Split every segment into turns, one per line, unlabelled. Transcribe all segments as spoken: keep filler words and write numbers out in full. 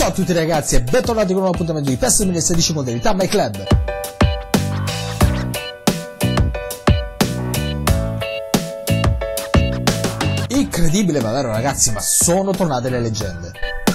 Ciao a tutti ragazzi e bentornati con un nuovo appuntamento di PES duemilasedici modalità My Club. Incredibile ma vero ragazzi, ma sono tornate le leggende.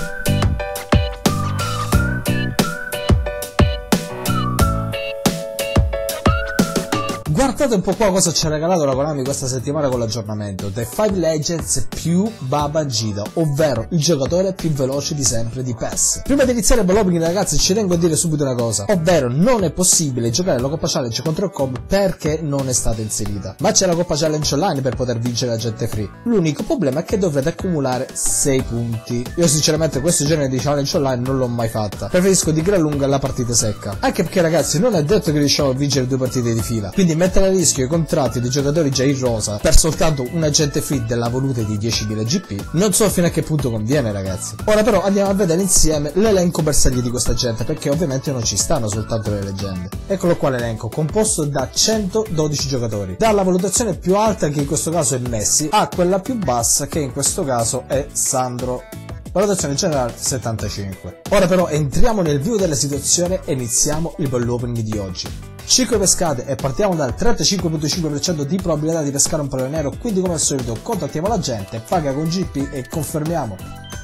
Guardate un po' qua cosa ci ha regalato la Konami questa settimana con l'aggiornamento The five Legends più Babangida, ovvero il giocatore più veloce di sempre di PES. Prima di iniziare l'opening ragazzi ci tengo a dire subito una cosa, ovvero non è possibile giocare la Coppa Challenge contro il Cobb perché non è stata inserita, ma c'è la Coppa Challenge online per poter vincere la gente free. L'unico problema è che dovrete accumulare sei punti. Io sinceramente questo genere di challenge online non l'ho mai fatta, preferisco di gran lunga la partita secca, anche perché ragazzi non è detto che riusciamo a vincere due partite di fila, quindi mettere a rischio i contratti dei giocatori già in rosa per soltanto un agente free della voluta di diecimila G P non so fino a che punto conviene ragazzi. Ora però andiamo a vedere insieme l'elenco bersaglio di questa gente, perché ovviamente non ci stanno soltanto le leggende. Eccolo qua l'elenco, composto da centododici giocatori, dalla valutazione più alta che in questo caso è Messi a quella più bassa che in questo caso è Sandro. Valutazione generale settantacinque. Ora però entriamo nel vivo della situazione e iniziamo il bell'opening di oggi. cinque pescate e partiamo dal trentacinque virgola cinque per cento di probabilità di pescare un pallone nero, quindi come al solito contattiamo la gente, paga con G P e confermiamo.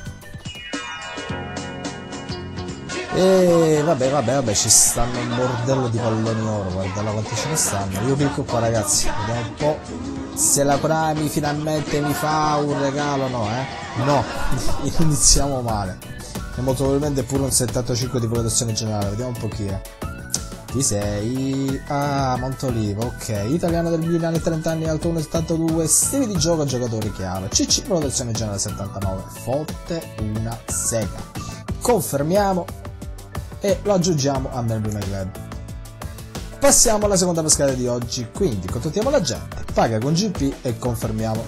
E vabbè vabbè vabbè ci stanno un bordello di palloni oro, guardala quanti ce ne stanno. Io clicco qua ragazzi, vediamo un po' se la Konami finalmente mi fa un regalo. No eh, no, iniziamo male e molto probabilmente pure un settantacinque di valutazione generale, vediamo un po' chi è. Chi sei? Ah, Montolivo, ok. Italiano del Milan, trenta anni, alto uno virgola settantadue, stile di gioco, giocatore chiaro. C C, valutazione generale settantanove, fotte una sega. Confermiamo e lo aggiungiamo a membro My Club. Passiamo alla seconda pescata di oggi, quindi contattiamo la gente, paga con G P e confermiamo.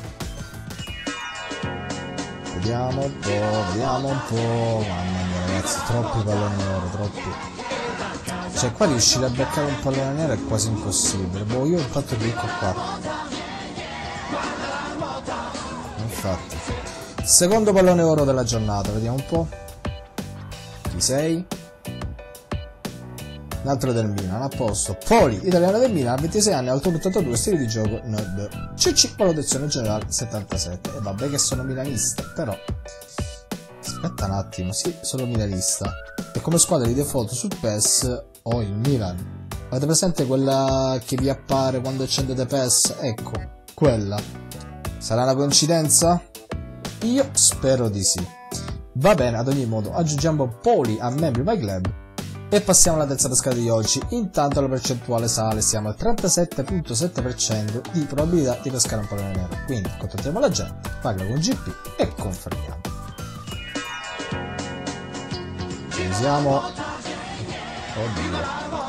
Vediamo un po', vediamo un po'. Mamma mia ragazzi, troppi palloni oro, troppi. Cioè qua riuscire a beccare un pallone nero è quasi impossibile. Boh, io intanto clicco qua. Infatti. Secondo pallone oro della giornata, vediamo un po'. Chi sei? Un altro del Milan, a posto. Poli, italiano del Milan, ventisei anni, alto ottantadue, stile di gioco nerd. C C, valutazione generale settantasette. E vabbè che sono milanista, però. Aspetta un attimo, sì, sono milanista. E come squadra di default sul PES ho il Milan. Avete presente quella che vi appare quando accendete PES? Ecco, quella. Sarà una coincidenza? Io spero di sì. Va bene, ad ogni modo aggiungiamo Poli a membri My Club e passiamo alla terza pescata di oggi. Intanto la percentuale sale, siamo al trentasette virgola sette per cento di probabilità di pescare un pallone nero. Quindi contattiamo la gente, paga con G P e confermiamo. Usiamo oddio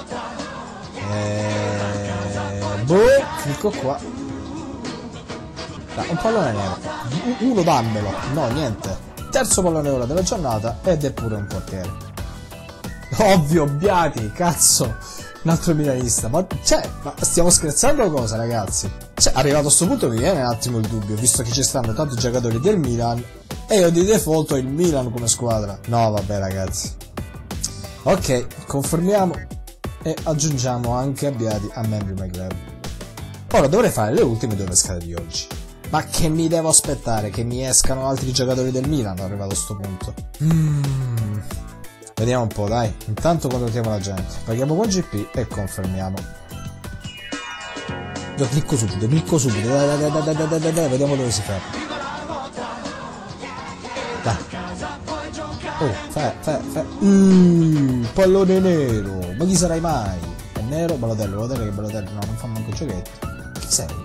eeeh boh, clicco qua. Dai, un pallone nero, uno dammelo. No, niente. Terzo pallone oro della giornata ed è pure un portiere. Ovvio, Biati, cazzo, un altro milanista. Ma cioè, ma stiamo scherzando o cosa ragazzi? Cioè, arrivato a sto punto mi viene un attimo il dubbio, visto che ci stanno tanti giocatori del Milan e io di default ho il Milan come squadra. No vabbè ragazzi. Ok, confermiamo e aggiungiamo anche Abbiati a membri My Club. Ora dovrei fare le ultime due pescate di oggi. Ma che mi devo aspettare? Che mi escano altri giocatori del Milan arrivato a sto punto? Mm. Vediamo un po', dai. Intanto contattiamo la gente, paghiamo con G P e confermiamo. Io clicco subito, clicco subito. Dai, dai, dai, dai, dai, dai, dai, vediamo dove si ferma. Dai. Oh, fe, fe, fe. Mm, pallone nero. Ma chi sarai mai? È nero? Balotello, Balotello che Balotello. No, non fa manco giochetti. Chi sei?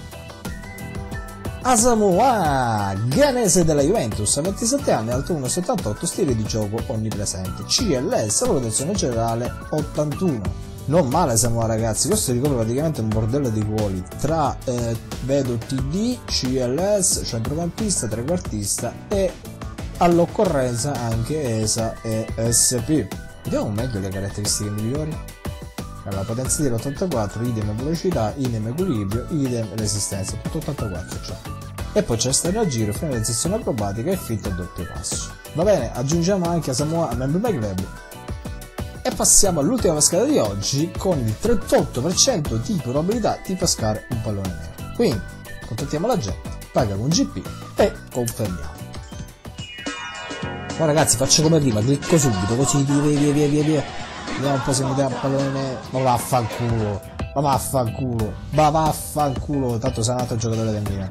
Asamoah, ghanese della Juventus, ventisette anni, alto uno virgola settantotto, stile di gioco onnipresente. C L S, valutazione generale ottantuno. Non male Asamoah ragazzi, questo ricopre praticamente un bordello di ruoli. Tra, eh, vedo T D, C L S, centrocampista, trequartista e all'occorrenza anche E S A e S P. Vediamo meglio le caratteristiche migliori. Allora, potenza di ottantaquattro, idem velocità, idem equilibrio, idem resistenza, tutto ottantaquattro cioè. E poi c'è esterno a giro, finalizzazione acrobatica e finta a doppio passo. Va bene, aggiungiamo anche Asamoah a membro My Club. E passiamo all'ultima pescata di oggi con il trentotto per cento di probabilità di pescare un pallone nero. Quindi contattiamo la gente, paga con G P e confermiamo. Ma ragazzi, faccio come prima, clicco subito, così via via via via via. Vediamo un po' se mi dà un pallone nero. Ma vaffanculo, ma vaffanculo, ma vaffanculo, tanto sei un altro giocatore del Milan.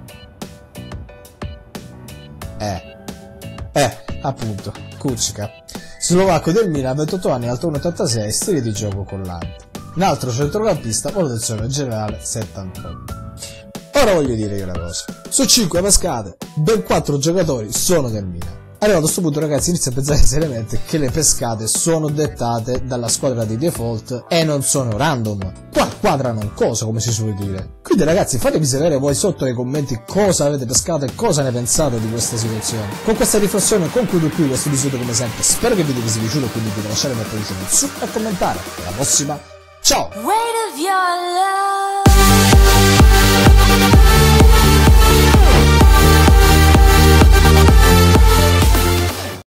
Eh, eh, appunto, Kučka. Slovacco del Milan, ventotto anni, alto uno virgola ottantasei, stile di gioco collante. Un altro centrocampista, valutazione generale settantotto. Ora voglio dire io una cosa. Su cinque pescate, ben quattro giocatori sono del Milan. Arrivato a questo punto, ragazzi, inizio a pensare seriamente che le pescate sono dettate dalla squadra di default e non sono random. Qua quadrano un coso, come si suol dire. Quindi ragazzi, fatemi sapere voi sotto nei commenti cosa avete pescato e cosa ne pensate di questa situazione. Con questa riflessione concludo qui questo episodio come sempre. Spero che il video vi sia piaciuto, quindi vi lasciare un pollice in su e commentare. Alla prossima, ciao!